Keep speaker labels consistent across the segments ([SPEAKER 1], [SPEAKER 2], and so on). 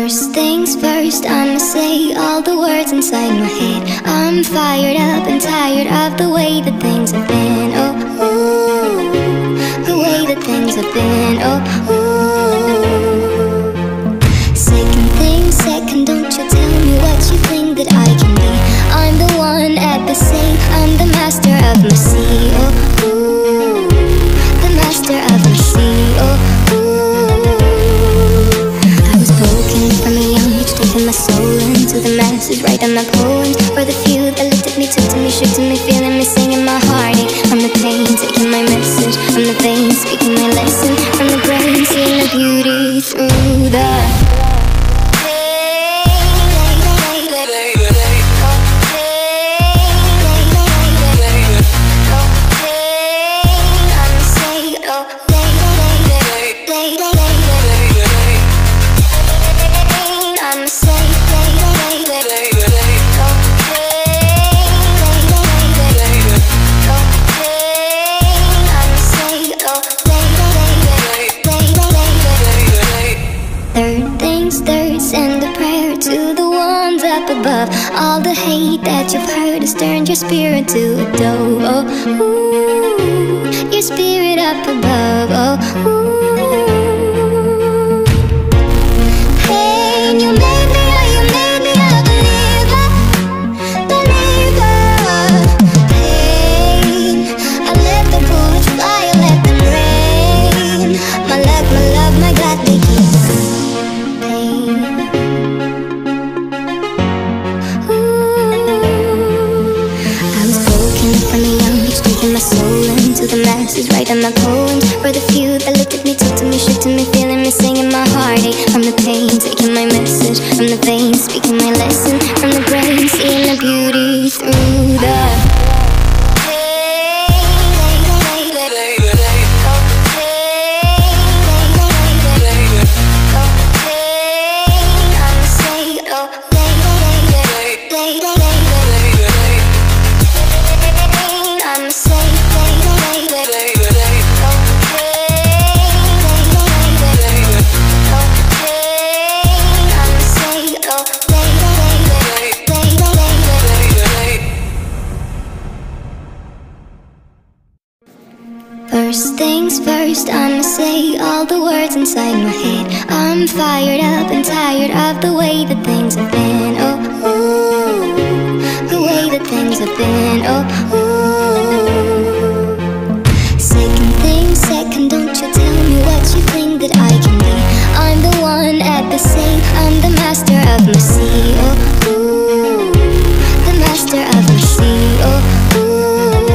[SPEAKER 1] First things first, I'ma say all the words inside my head. I'm fired up and tired of the way that things have been. Oh, ooh, the way that things have been. Oh, ooh. Second thing second, don't you tell me what you think that I can be. I'm the one at the same, I'm the master of my sea. Oh, ooh, the master of my sea. Oh, taking my soul into the masses, writing my poems for the few that looked at me, took to me, shook to me, feeling me, singing my heartache. From the pain, taking my message, from the veins, speaking my lesson, from the brain, seeing the beauty through the above. All the hate that you've heard has turned your spirit to a dove. Oh, ooh, your spirit up above. Oh, ooh. Pain, you made me a believer, believer. Pain, I let the bullets fly, I let them rain. My luck, my love, my God, they keep pain. My soul into the masses, writing my poems for the few that looked at me, took to me, shook to me, feeling me, singing my heartache. From the pain, taking my message, from the veins, speaking my lesson, from the brain, seeing the beauty through the First things first, I'ma say all the words inside my head. I'm fired up and tired of the way that things have been. Oh, ooh, the way that things have been. Oh, ooh. Second thing second, don't you tell me what you think that I can be. I'm the one at the same, I'm the master of my sea. Oh, ooh, the master of my sea. Oh,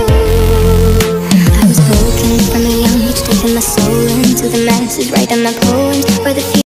[SPEAKER 1] taking my soul into the masses, writing my poems